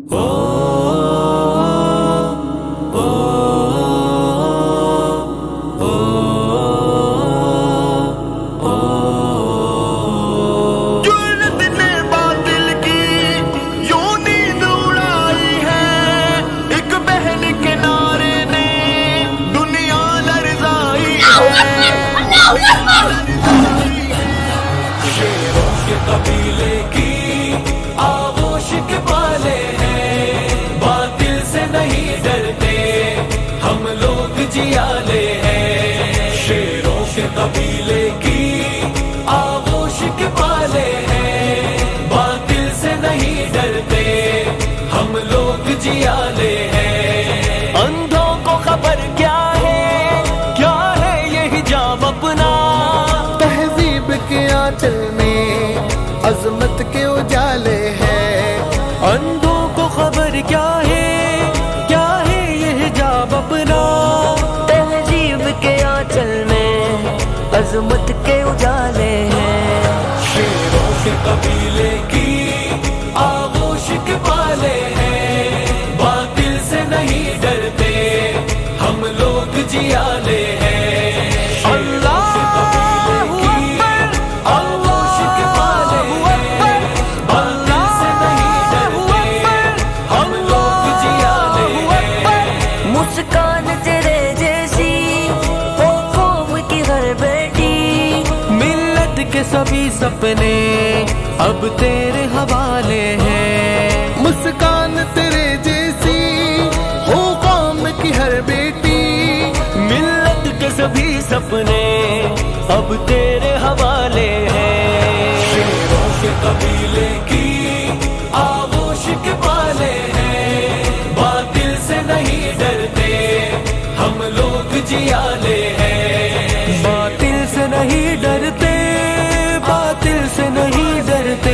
शेरों के कबीले की आगोश के पाले हैं, बातिल से नहीं डरते हम लोग जियाले हैं। शेरों के कबीले की आगोश के पाले हैं, बातिल से नहीं डरते हम लोग जियाले हैं। अंधों को खबर क्या है ये हिजाब अपना, तहजीब के आंचल में अजमत के उजाले हैं। अंधों को खबर क्या है ये हिजाब अपना, तहजीब के आंचल में अजमत के उजाले हैं। शेरों के कबीले की आगोश के पाले हैं, बातिल से नहीं डरते हम लोग जियाले हैं। मुस्कान तेरे जैसी हो कौम की हर बेटी, मिल्लत के सभी सपने अब तेरे हवाले हैं। मुस्कान तेरे जैसी हो कौम की हर बेटी, मिल्लत के सभी सपने अब तेरे हवाले हैं। शेरों के कबीले की आगोश के पाले हैं, बातिल से नहीं डरते हम लोग जियाले हैं। बातिल से नहीं डरते, बातिल से नहीं डरते,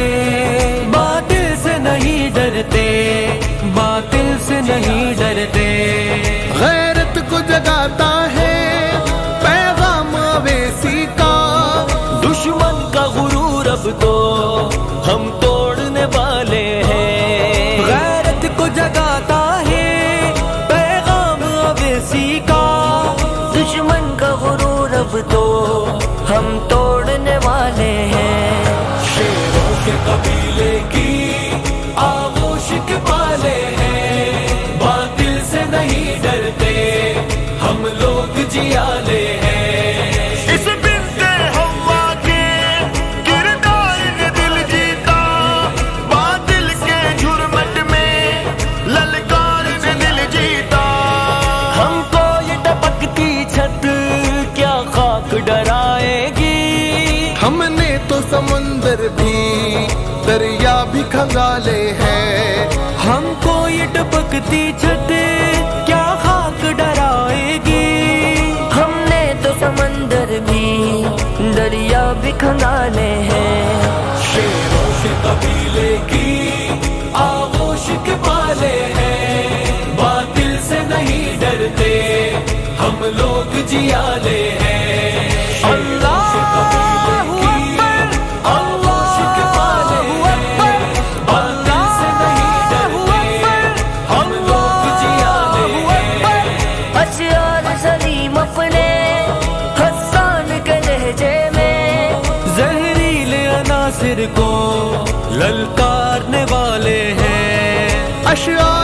बातिल से नहीं डरते, बातिल से नहीं डरते। गैरत को जगाता है पैगाम अवेसी का, दुश्मन का गुरूर अब तो हम तोड़ने वाले हैं। गैरत को जगाता है पैगाम अवेसी का, दुश्मन का गुरूर अब तो हम तोड़ने वाले हैं। शेरों के कबीले की आगोश के पाले हैं, बातिल से नहीं डरते हम लोग जियाले हैं। इस बिन्ते हवा के किरदार ने दिल जीता, बातिल के झुरमट में ललकार ने दिल जीता। हमको ये टपकती छत क्या खाक डराएगी, हमने तो समुंदर भी दरिया भी खंगाले हैं। हमको ये टपकती छत क्या खाक डराएगी, हमने तो समंदर भी दरिया भी खंगाले हैं। शेरों के कबीले की आगोश के पाले हैं, बातिल से नहीं डरते हम लोग जियाले हैं। अल्लाह के कबीले की आगोश के पाले हैं, बातिल से नहीं डरते हम लोग जियाले हैं। अशआर सलीम अपने हसन के लहजे में, जहरीले अनासिर को ललकारने वाले हैं। अशआर